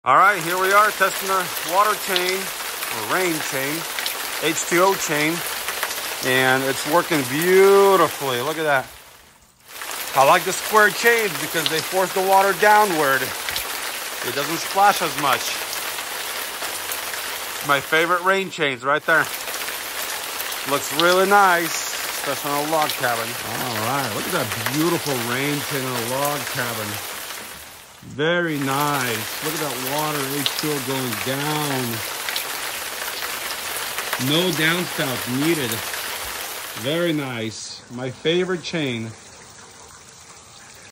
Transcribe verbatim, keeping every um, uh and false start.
All right, here we are testing the water chain, or rain chain, H two O chain, and it's working beautifully. Look at that. I like the square chains because they force the water downward. It doesn't splash as much. My favorite rain chains right there. Looks really nice, especially on a log cabin. All right, look at that beautiful rain chain on a log cabin. Very nice. Look at that water H two O going down. No downspouts needed. Very nice. My favorite chain.